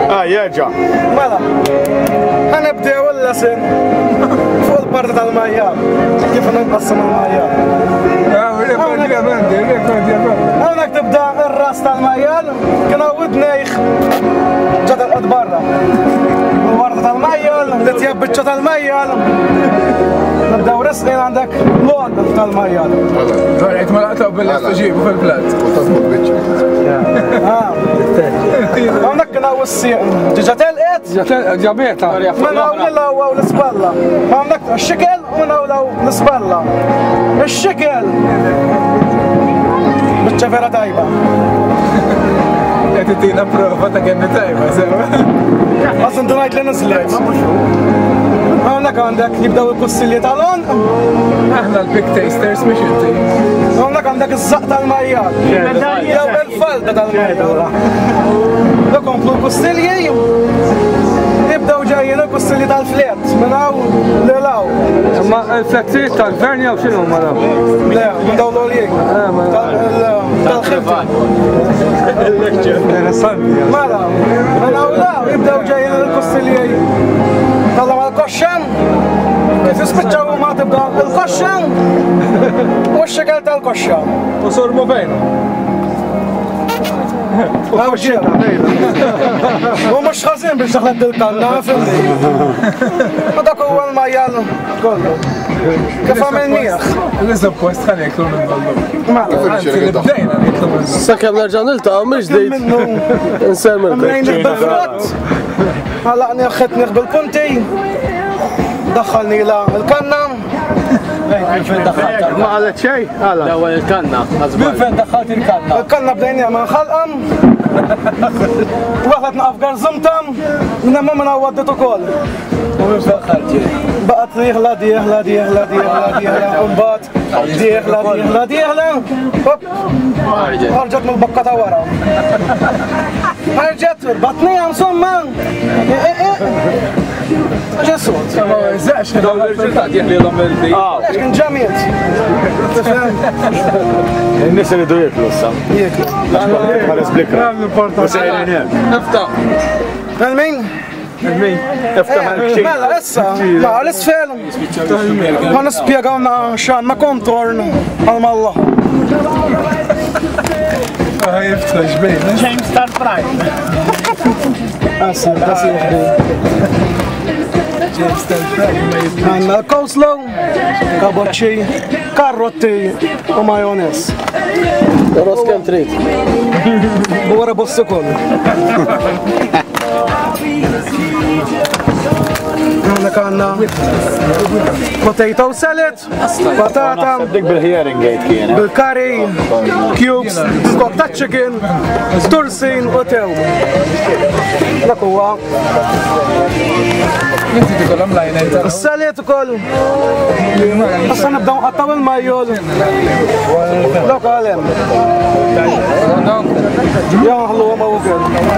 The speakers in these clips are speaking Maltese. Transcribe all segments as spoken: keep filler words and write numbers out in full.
اه يرجع مالا هنبداو اللسن فوق البرد تاع المايار كيف نقسم المايار. هناك تبدا الراس تاع المايار كنعود نايخ جات الارض برا الورد تاع المايار اللي تيبت تاع المايار نبداو رسقين عندك لون تاع المايار. طلعت مرأة وبلشت تجيبه في البلاد وتضبط بيتش. اه هناك كنعود السي جاتال ايت جابيت من أولى والسبالة هناك الشكل ومن أولى والسبالة الشكل بالشفرة تايبة تدينا بروفة كأنها تايبة سوا أصلا دونايت لنزلت هناك عندك يبدأوا يقص اللي طالون احنا البيك تيسترز مش انتي هناك عندك الزق تاع المايات يا الفلتة تاع المايات لكم في القصيلية يبداو جايين القصيلية تاع الفلات من هاو للاو. ما الفلاتيت تاع الفرنيا وشنو هما؟ لا من دولة ليك تاع الخلفة مالا من هاو لا يبداو جايين القصيلية طلعوا القشن كيف يسبتشوا ما تبدا القشن والشكل تاع القشن وصور موبينو ومش ومش خازين بالشغلات القناة فهمتي هذاك هو المايال كله كيف من ميخ لسه بوست خلينا ياكلون البلوك ما بدينا ناكلون سكن نرجع نلتقى من جديد انسان منين بالفرات هلا انا اخذتني بالبونتي دخلني الى القناة فين دخلت؟ ما على شيء هلا لا وين الكنة من فين دخلت القناة؟ القناة بدينا من خلقم وقتنا افكار زمتم من ما من وديته كل ومن فين دخلتي؟ بقت يغلى دي يغلى دي يغلى دي يغلى دي يغلى ومبات دي يغلى دي يغلى دي يغلى هوب رجعت من البقة ورا رجعت بطني عم صمم اجا الصوت ما يزعش هذا الرجال يحلي ضميرتي اه ليش كنت جاميت الناس اللي دويت لسه ياكلوا خلاص بليكرا افتح المين المين افتح الشيء لا لسه لا لسه فعلا ما نسبيا قامنا شان ما كونتورن علم الله هاي افتح جبين جيمس ستار برايم اسف اسف جيمس ستار برايم عندنا كوسلو كابوتشي كاروتي ومايونيز راس كم تريد ورا بص كله هناك عندنا بوتيتو سالاد بطاطا صدق بالهيرنج جيت كينا بالكاري كيوبس سكوتا تشيكن تورسين وتاو لك هو انت تقول ام لاين انت السالاد كله اصلا نبداو نقطعوا المايول لو قالين يا هلو ما هو كده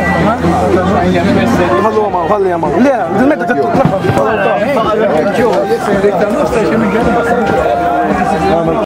هلو ما خلي ما لا المادة تتلخبط